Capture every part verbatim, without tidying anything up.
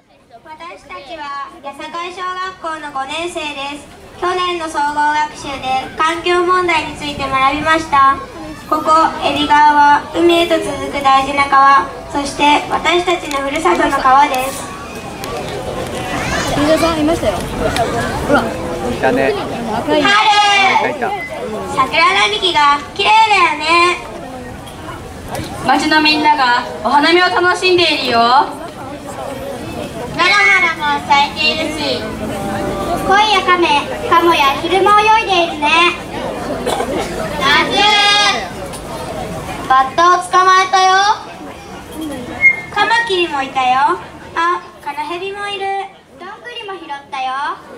私たちは八坂小学校のごねん生です。去年の総合学習で環境問題について学びました。ここ海老川は海へと続く大事な川、そして私たちのふるさとの川です。 新田さんいましたよ。ほら。 いたね。 春。桜並木が綺麗だよね。 町のみんながお花見を楽しんでいるよ。 菜の花も咲いているし、鯉や亀、カモや昼も泳いでいるね。夏。バッタを捕まえたよ。カマキリもいたよ。あ、カナヘビもいる。どんぐりも拾ったよ。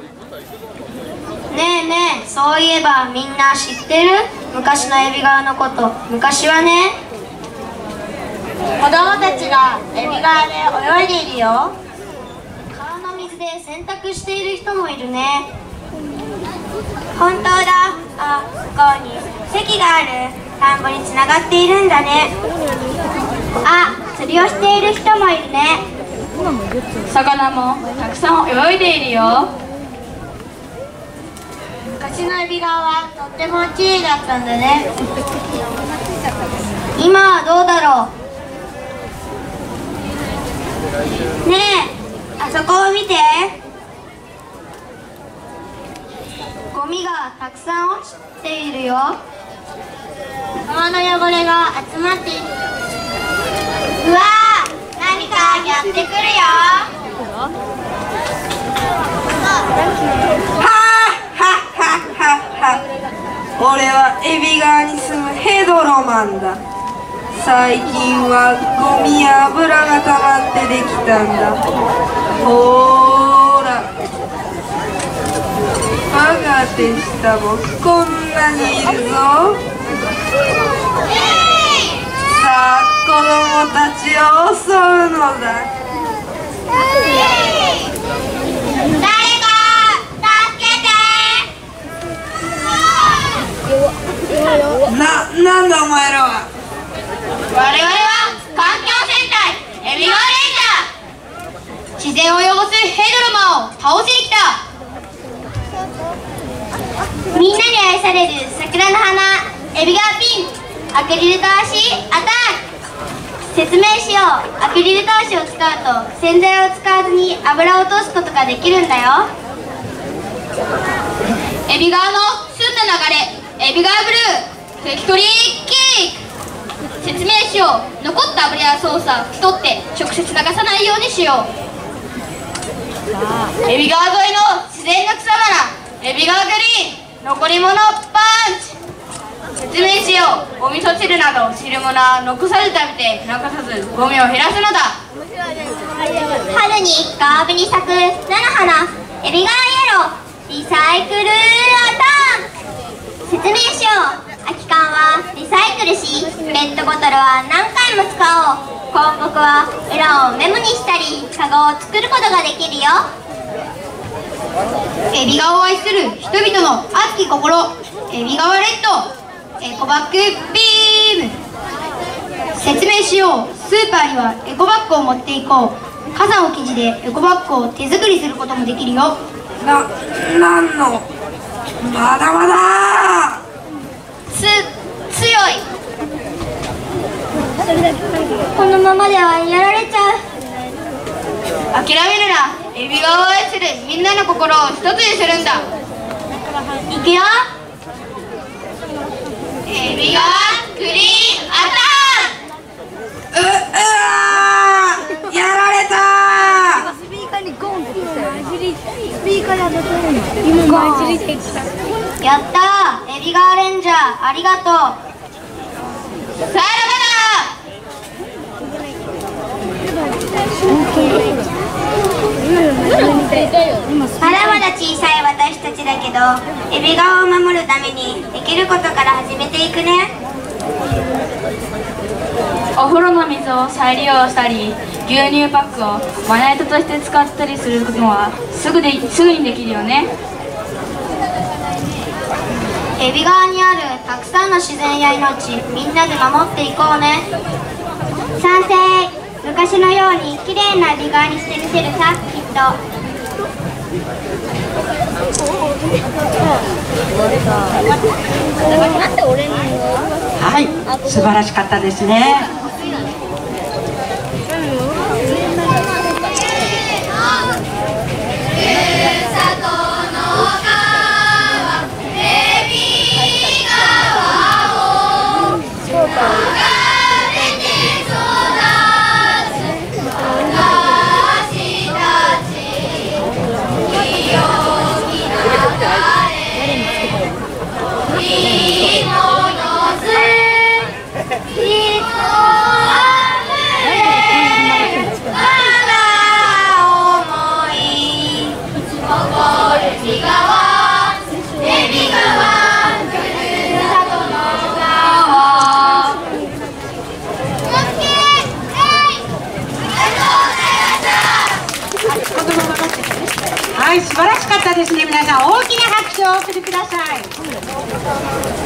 ねえねえ、そういえばみんな知ってる？昔の海老川のこと。昔はね、子供たちが海老川で泳いでいるよ。川の水で洗濯している人もいるね。本当だ。あ、向こうに堰がある田んぼにつながっているんだね。あ、釣りをしている人もいるね。 魚もたくさん泳いでいるよ。 昔の海老川はとっても綺麗だったんだね。今はどうだろう。ねえ、あそこを見て。ゴミがたくさん落ちているよ。川の汚れが集まっている。うわー、何かやってくるよ。 俺は海老川に住むヘドロマンだ。最近はゴミや油が溜まってできたんだ。ほーら、我が手下もこんなにいるぞ。さあ子供たちを襲うのだ。 誰か助けて。 な、なんだお前らは。 我々は環境戦隊海老川レンジャー。自然を汚すヘドロマンを倒しに来た。みんなに愛される桜の花海老川ピン、アクリルたわしアタック。説明しよう。アクリルたわしを使うと洗剤を使わずに油を落とすことができるんだよ。海老川の澄んだ流れ、海老川ブルー、拭き取りキック。説明しよう。残った油やソースは拭き取って直接流さないようにしよう。海老川沿いの自然の草花海老川グリーン、残り物パンチ。説明しよう。お味噌汁など汁物は残さず食べて残さずゴミを減らすのだ。春に川辺に咲く菜の花海老川イエロー、リサイクルアタック。説明しよう。空き缶はリサイクルし、ペットボトルは何回も使おう。広告は裏をメモにしたりカゴを作ることができるよ。海老川を愛する人々の熱き心、海老川レッドエコバッグビーム。説明しよう。スーパーにはエコバッグを持っていこう。傘を生地でエコバッグを手作りすることもできるよ。 な、なんのまだまだつ、強い。このままではやられちゃう。諦めるな。海老川を愛するみんなの心を一つにするんだ。いくよ。海老川クリーンアタック。う、うわー、やられたー。 スピーカーにゴンって言ったよ。スピーカーで当たったのに今の混じりできた。 やったー、海老川レンジャーありがとう。さらばだ。まだまだ小さい私たちだけど海老川を守るためにできることから始めていくね。 お風呂の水を再利用したり、牛乳パックをまな板として使ったりするのはすぐですぐにできるよね。 海老川にあるたくさんの自然や命、みんなで守っていこうね。賛成。 昔のように綺麗な美顔にしてみせるさ、きっと。 はい、素晴らしかったですね。はい、素晴らしかったですね。皆さん大きな拍手をお送りください。